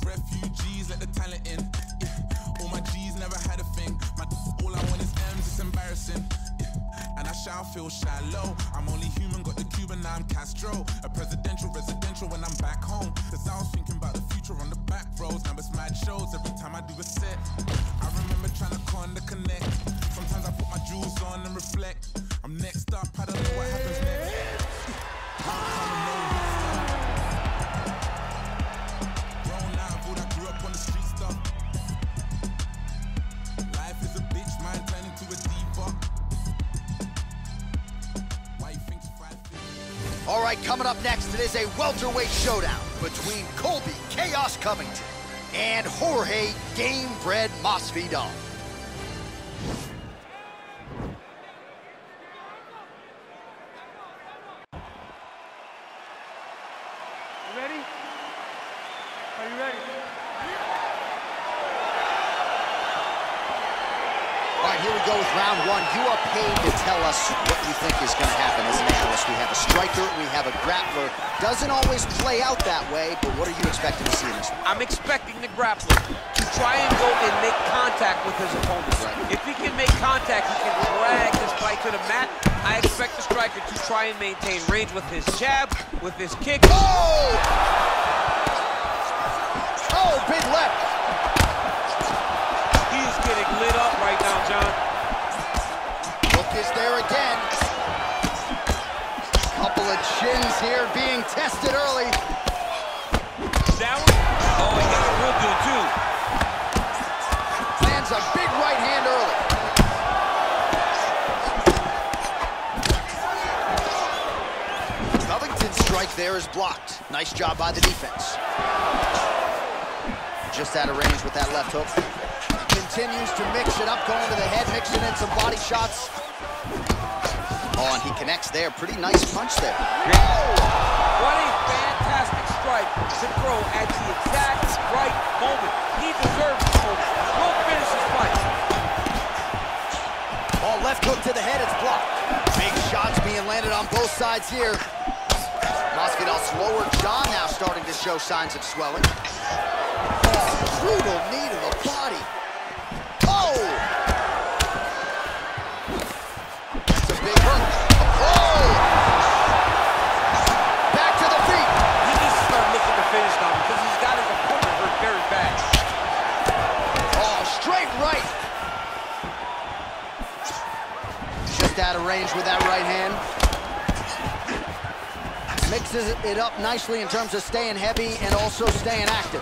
Refugees, let the talent in. All my G's never had a thing. All I want is M's, it's embarrassing. And I shall feel shallow. I'm only human, got the Cuban, now I'm Castro. A presidential, residential when I'm back home. Cause I was thinking about the future on the back roads. Now it's mad shows every time I do a set. I remember trying to con the connect. Sometimes I put my jewels on and reflect. I'm next up, I don't know what happens next. Grown out, I grew up on the street stuff. Life is a bitch, mine turned into a diva. All right, coming up next, it is a welterweight showdown between Colby Chaos Covington and Jorge Gamebred Masvidal. You ready? Are you ready? All right, here we go with round one. You are paid to tell us what you think is going to happen as an analyst. We have a striker, we have a grappler. Doesn't always play out that way, but what are you expecting to see in this one? I'm expecting the grappler to try and go and make contact with his opponent. Right. If he can make contact, he can drag this fight to the mat. I expect the striker to try and maintain range with his jab, with his kick. Oh! Oh, big left. He's getting lit up right now, John. Hook is there again. Couple of chins here being tested early. That one? Oh, he got it real good, too. Lands a big right hand early. Covington's strike there is blocked. Nice job by the defense. Just out of range with that left hook. Continues to mix it up, going to the head, mixing in some body shots. Oh, and he connects there. Pretty nice punch there. What a fantastic strike to throw at the exact right moment. He deserves this moment. We'll finish this fight. Oh, left hook to the head, it's blocked. Big shots being landed on both sides here. Masvidal's lower jaw now starting to show signs of swelling. Oh, brutal knee to the body. Oh! That's a big hook. Oh! Back to the feet. He needs to start looking to finish now because he's got his opponent hurt very bad. Oh, straight right. Just out of range with that right hand. Mixes it up nicely in terms of staying heavy and also staying active.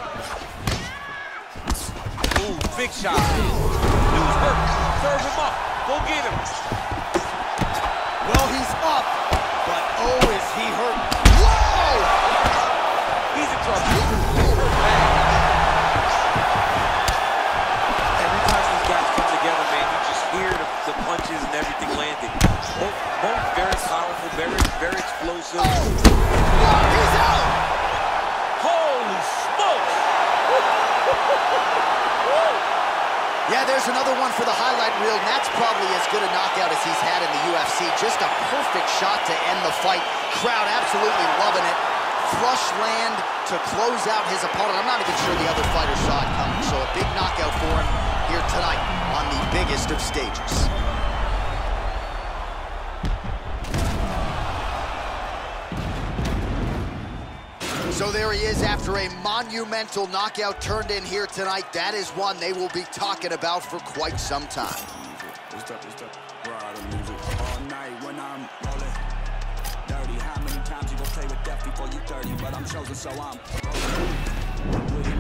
Ooh, big shot. Dude's working. Serve him up. Go get him. Well, he's up, but oh, is he hurt. Whoa! He's in trouble. He's hurt bad. Every time these guys come together, man, you just hear the punches and everything landing. Both very powerful, very explosive. Oh, he's out! Holy smokes! Yeah, there's another one for the highlight reel, and that's probably as good a knockout as he's had in the UFC. Just a perfect shot to end the fight. Crowd absolutely loving it. Flush land to close out his opponent. I'm not even sure the other fighter saw it coming, so a big knockout for him here tonight on the biggest of stages. So there he is after a monumental knockout turned in here tonight. That is one they will be talking about for quite some time. All night when I'm rolling dirty. How many times you gonna play with death before you 30? But I'm chosen, so I'm rolling.